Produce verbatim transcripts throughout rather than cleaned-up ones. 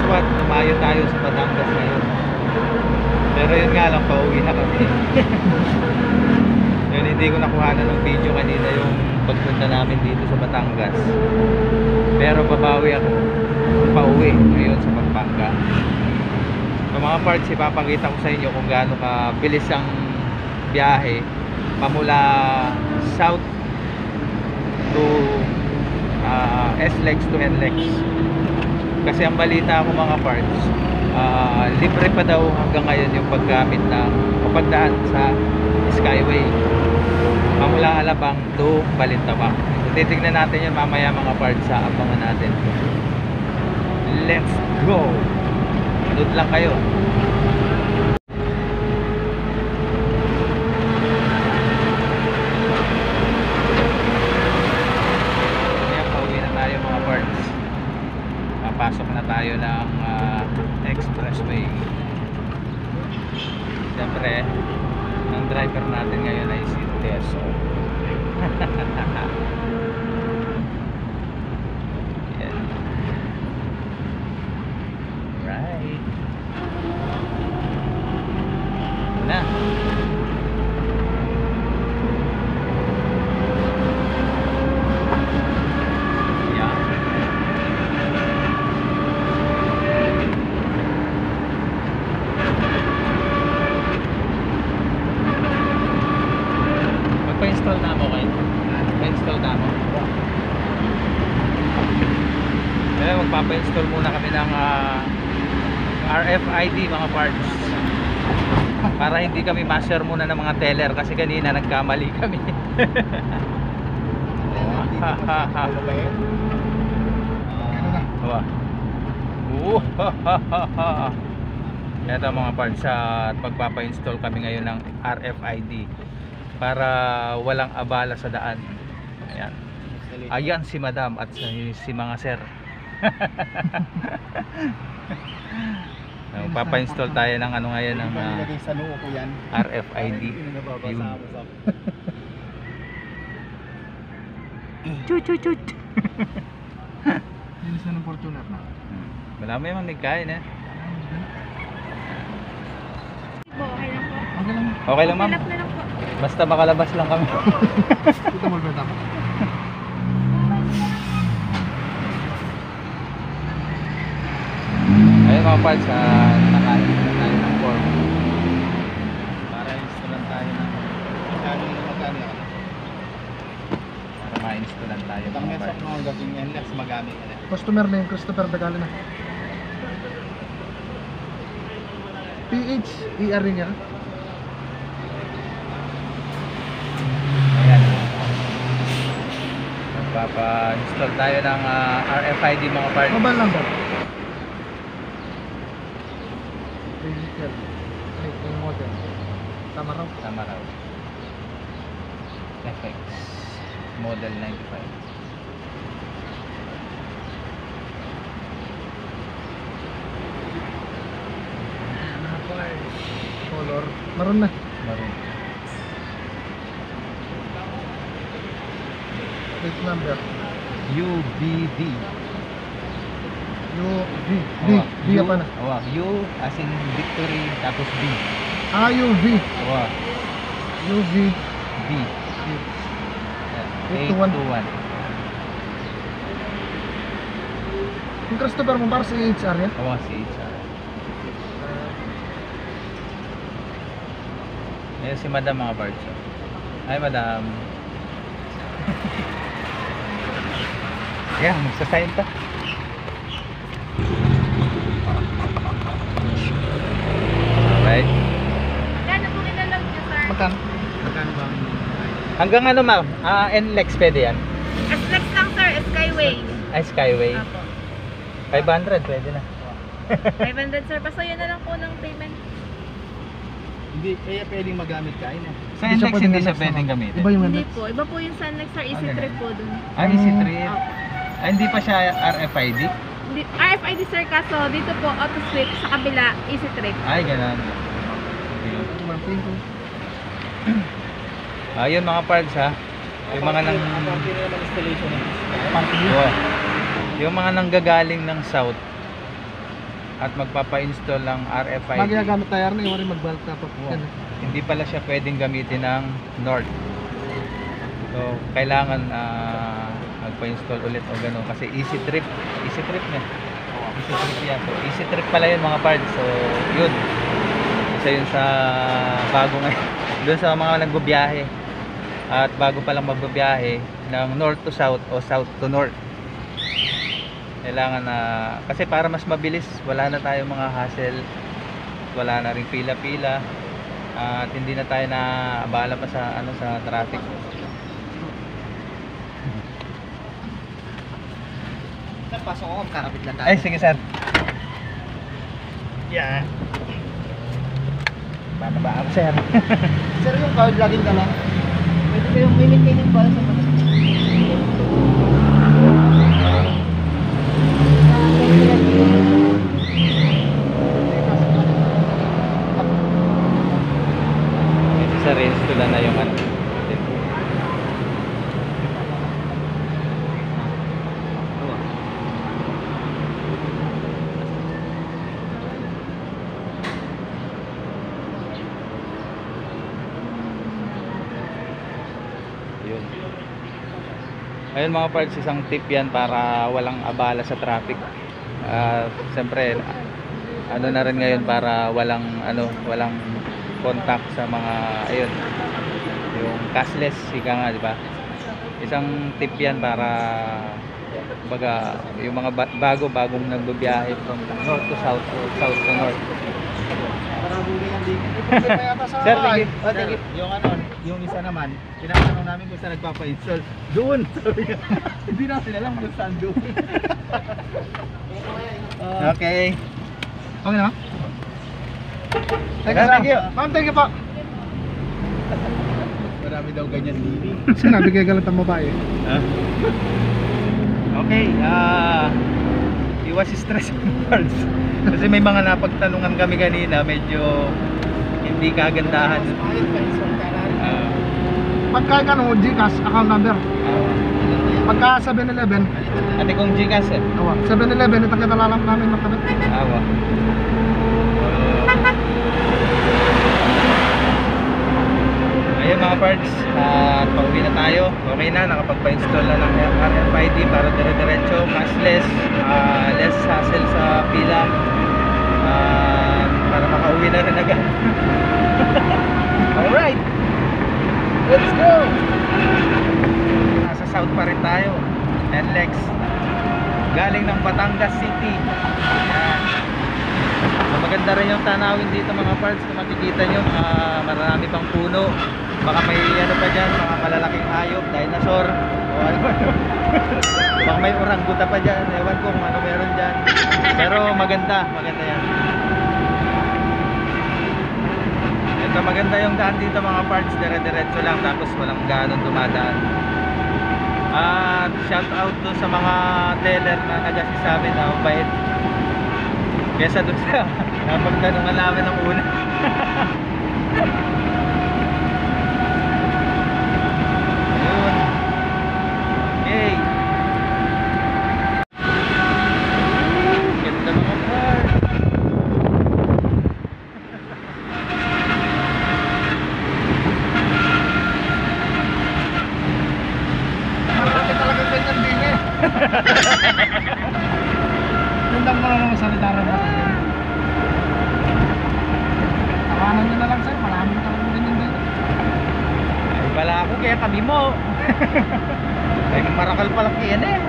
what, tumayo tayo sa Batangas ngayon. Pero yun nga lang, pauwi na kami. Yun, hindi ko nakuha na ng video kanina yung pagpunta namin dito sa Batangas. Pero babawi ako pauwi ngayon sa Pampanga. Sa mga parts, ipapakita ko sa inyo kung gaano kabilis ang biyahe pamula south to uh, S-Lex to N-Lex. Kasi ang balita ko mga parts, uh, libre pa daw hanggang ngayon yung paggamit ng pagdaan sa Skyway pamula Alabang to Balintawak. So, titignan natin yun mamaya mga parts, sa abangan natin. Let's go! Doon lang kayo. Pasok na tayo ng uh, expressway. Siyempre ang driver natin ngayon ay si Teso. Yan. Right na. Pa-install na mo kayo? Pa-install na mo? Kaya magpapa-install muna kami ng uh, R F I D mga parts, para hindi kami ma-share muna ng mga teller kasi kanina nagkamali kami. Ito mga parts, at magpapa-install kami ngayon ng R F I D para walang abala sa daan. Ayan. Ayan si Madam at si, si mga sir. Papa-install tayo ng ano ngayon ng uh, R F I D. Yun. Chut chut chut. Hindi sa ng Fortuner na. Malami naman nagkain eh. Okay lang po. Okay lang. Okay lang ma'am. Basta makalabas lang kami. Ito mo ba tama? Ayun mga parts, uh, nakain na tayo ng form para installan tayo ng Magkano na magkano yan? para ma-installan tayo Itang mga meso parts. mga gagawin yan, let's magamit na. Customer name, Christopher Dagalo na. P H E R niya. Ayan. Magpapa-install tayo ng uh, R F I D mga parts. Mobile number. Digital. Ay, yung model. Tama raw. Tama raw. F X Model ninety-five. Color. Maroon na. Maroon. Plate number. U B V. U V. V. V apa na? Awa. U as in victory tapos B. Ah, U V. Awa. U V. B. eight two one. Yung Christopher mo para sa H R yan? Awa si H R. Ayan si Madam mga parts. Ay Madam. Yan, magsasign pa. Alright. Magkano po kinalog niyo, sir? Magkano? Magkano ba ang Hanggang ano ma'am? Ah, N-Lex pwede yan? S-Lex lang, sir. Skyway. Ay, Skyway. Apo. five hundred pwede na. five hundred, sir. Pasayo na lang po ng payment. hindi kaya pwedeng magamit ka ina? Sa Hindi siya N-Lex pwedeng hindi siya N-Lex pwedeng naman. gamitin. Iba yung Hindi N-Lex. po. Iba po yung Sunlex, sir. Easy Ah, trip po dun. Ah, easy trip. Apo. Ah, hindi pa siya R F I D? Hindi, R F I D, sir, kaso dito po auto sweep, sa kabila easy trip. Ay, ganun. Thank you. Ayun mga parts ha. Yung mga nang Hindi na naman installation eh. oh, yung mga nanggagaling ng south at magpapa-install ng R F I D. Magagamit tayo rin, yung magbalot na po. Yan. Hindi pala siya pwedeng gamitin ng North. So, kailangan ah, magpa-install ulit o gano'n kasi easy trip. Easy trip niya. Easy trip yan. So, easy trip pala yun mga parts. So, yun. Isa yun sa bago ngayon. Doon sa mga nagbabiyahe. At bago pa lang magbabiyahe ng north to south o south to north. Kailangan na, kasi para mas mabilis, wala na tayong mga hassle. Wala na rin pila-pila. At hindi na tayo na abala pa sa ano sa traffic. Pasok ako, kakabit lang tayo. Ay, sige sir. Yeah. Bababa ako sir. Sir, yung card laging dala. Pwede kayong may maintaining ba sa mga Sa reinstall na yung ano. Yun. Ayun mga parts, isang tip yan para walang abala sa traffic. Uh, Siyempre, ano na rin ngayon para walang ano, walang contact sa mga ayun. Yung cashless, ika nga, di ba? Isang tip yan para baga yung mga ba- bago-bagong nagbibiyahe from north to south o south to north. Parang huli ng dingin. Sir, thank you. Oh, thank you. Yung ano, yung isa naman, tinatanong namin kung saan nagpapa-install. Doon! Sabi niya. Hindi natin alam kung saan doon. Ah, Okay. Okay na? Thank you, thank you. Ma'am, thank you po. Marami daw ganyan dini. Sinabi kayo galat ang babae. Ah. Okay, ah iwas stress parts. Kasi may mga napagtanungan kami kanina, medyo hindi kagandahan. Ah, Pagka ano, Gcash, account number. ah. Pagka seven eleven, Ate kong Gcash eh. awa, seven eleven, ito kita lalang namin magkabit. Awa. Ayun mga parts, at pauwi na tayo. Okay na, nakapagpa-install na ng R F I D para dire-diretso, cashless, ah, less hassle sa pila, ah, para makauwi na rin agad. Alright, let's go! Nasa south pa rin tayo, N L E X, galing ng Batangas City. Ayan. So, maganda rin yung tanawin dito mga parts. Kung makikita nyo, uh, marami pang puno. Baka may ano pa dyan, mga malalaking hayop, dinosaur o ano ano. Baka may orangguta pa dyan, ewan ko kung ano meron dyan. Pero maganda, maganda yan. Ito maganda yung daan dito mga parts, dire-diretso lang, tapos walang ganon dumadaan. At shout out to sa mga teller na nagsasabi na mabait kesa doon sa napagtanungan namin ng una. Ayun. Okay. Ganda mga parts. Marami talaga ganyan din eh. Tundang mo na naman sa lidaran natin. Tawanan nyo na lang sa'yo, marami talaga ganyan din. Ay, wala ako kaya kami mo. Ay, marakal pala yan eh.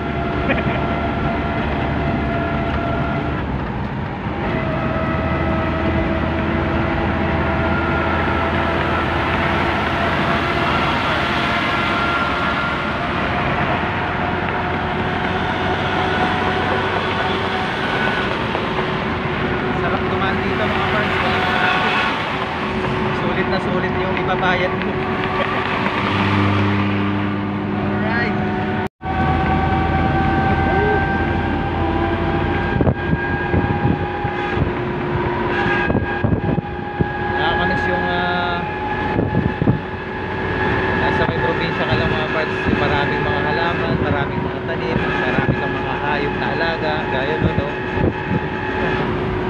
Sarap dumaan dito mga parts. Sulit na sulit yung ibabayad mo. Alright. Nakakamiss yung ah, nasa may probinsya ka lang mga parts. Maraming mga halaman, maraming mga tanim, maraming kang mga hayop na alaga, gaya no, no?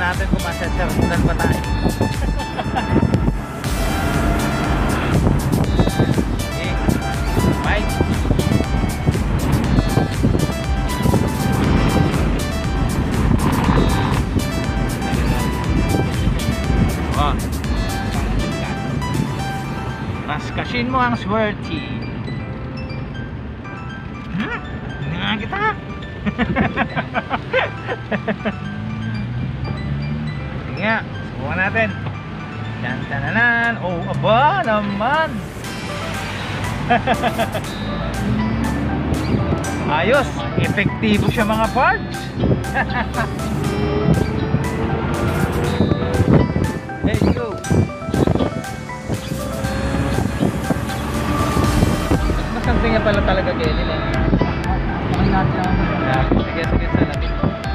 natin kung masasarundan pa tayo. Okay. Bye. Oh. Raskasin mo ang swerte. Hmm? Hindi nga kita. Sige nga, subukan natin. Yan, tananan. Oh, aba naman. Ayos, epektibo siya mga parts. Let's go. Masang nga pala talaga kayo nila. Pakay natin ang Yeah, sige, sige, salamin.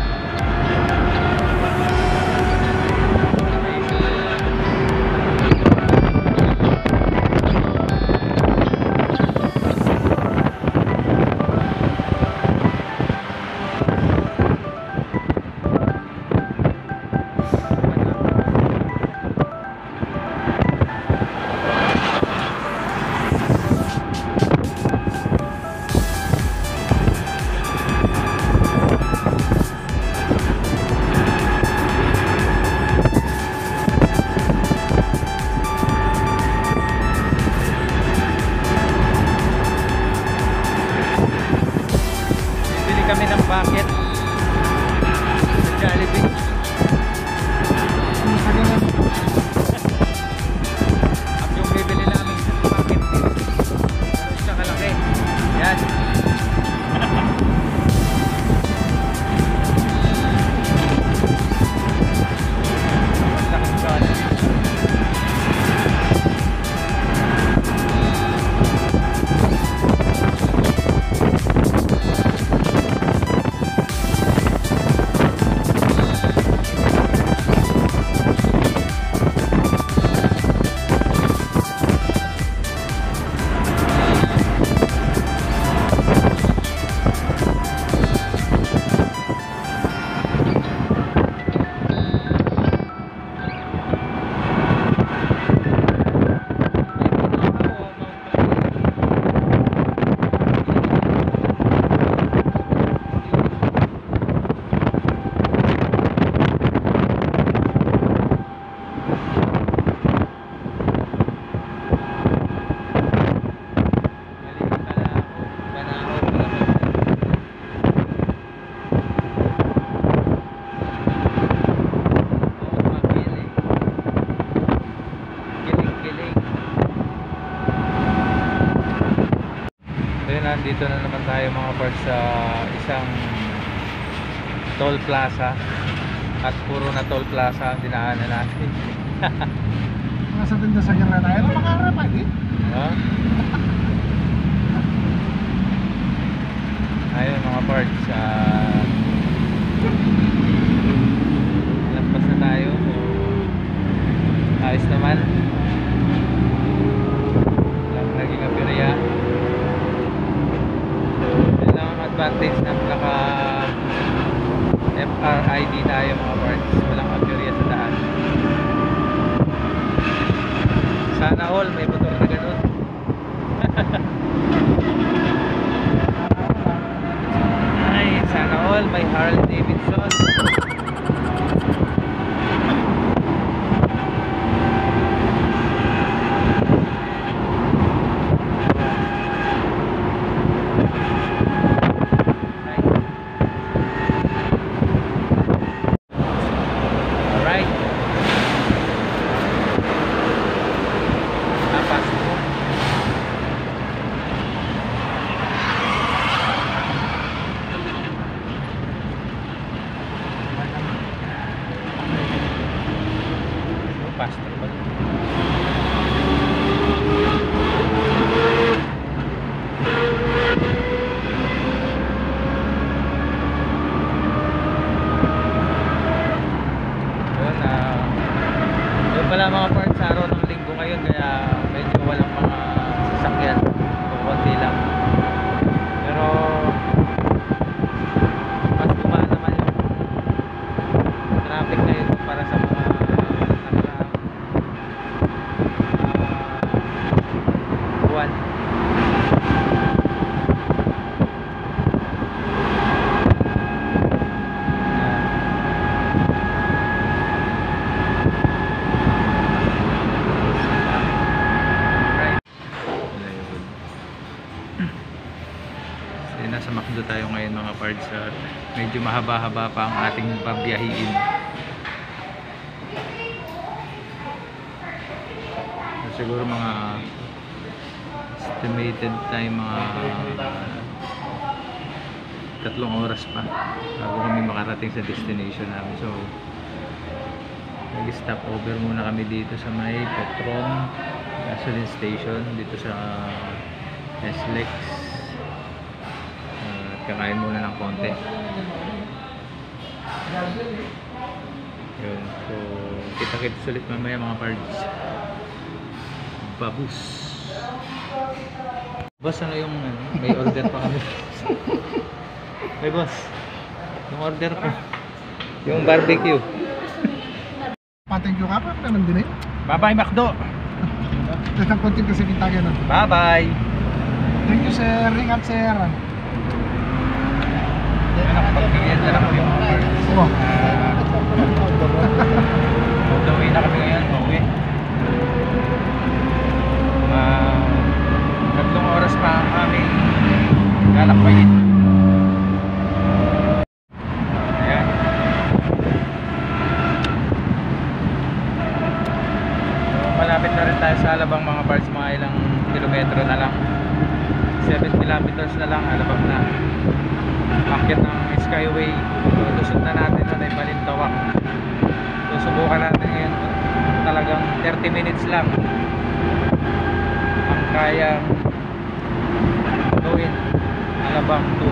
Kami ng bucket sa Jollibee. At yung bibili namin sa bucket ano siya kalaki. Yan. Laking Jollibee. Nandito na naman tayo mga parts sa isang toll plaza at puro na toll plaza ang dinaanan natin. Nasa tinda sa gira tayo, ano makaharap eh? Huh? Ayun mga parts, uh, lampas na tayo, so ayos naman. Walang naging aperya. Advantage na naka F R I D tayo mga parts, walang aperya sa daan. Sana all may motor na ganun. Ay, sana all may Harley Davidson. McDo tayo ngayon mga parts at medyo mahaba-haba pa ang ating pabiyahiin. Siguro mga estimated time mga tatlong oras pa bago kami makarating sa destination namin. So nag-stop over muna kami dito sa may Petron gasoline station dito sa S L E X. Uh, kakain muna ng konti. Yun. So kita-kits ulit mamaya mga pards. Babus. Boss, ano yung ano, may order pa kami. May boss. Yung order ko. Yung barbecue. Pateng yung apa naman din eh. Bye-bye McDo. Tatang konting kasi kita ganun. Bye-bye. Thank you sir, ingat sir. Nakapag-ganyan na lang yung mga parts. Oh. Pauwi na kami ngayon. Pauwi. Mga tatlong oras pa ang aming lalakbayin. Ayan. So, malapit na rin tayo sa Alabang mga parts. Mga ilang kilometro na lang. seven kilometers na lang. Alabang na. Akit ng Skyway. So, lusot na natin na tayo Balintawak. So, subukan natin ngayon. Talagang thirty minutes lang ang kayang gawin. Alabang to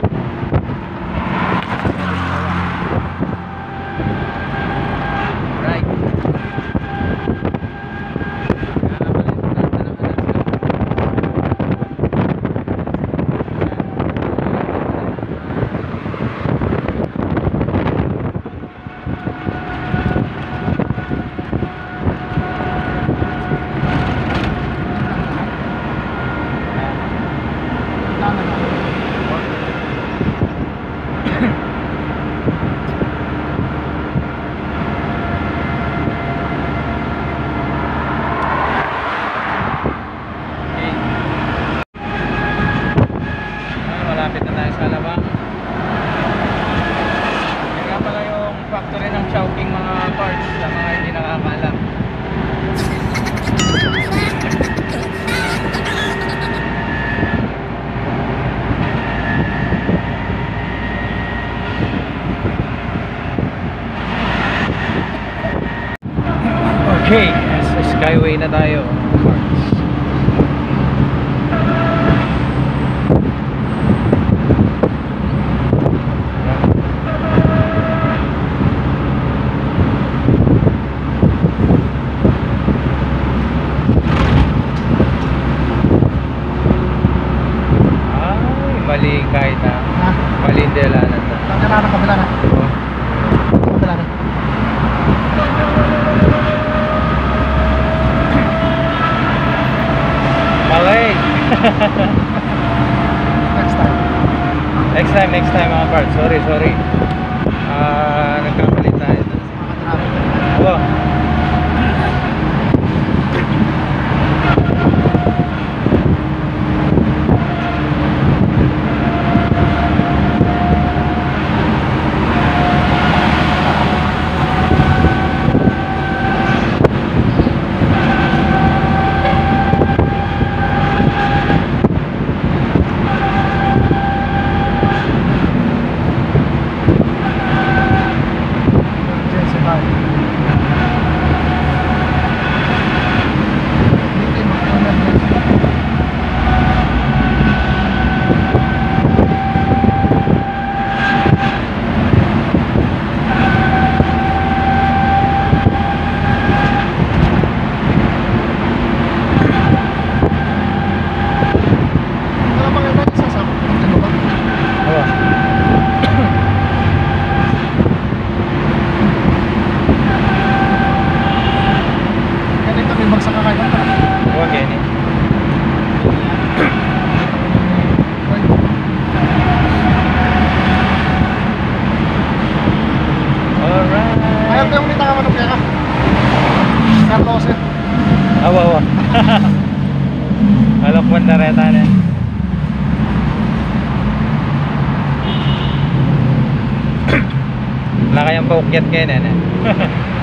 right. Malapit na tayo sa Alabang. Yan nga pala yung factory ng Chowking mga parts sa mga hindi nakakaalam. Okay, sa Skyway na tayo. Mali kahit na. Ha? Mali hindi alanan na. Kabila na, kabila na. Kabila na. Mali! Next time. Next time, next time mga parts. Sorry, sorry. Ah, nagkamali tayo. Oo. Jesse, bye. kayang paukyat kayo na.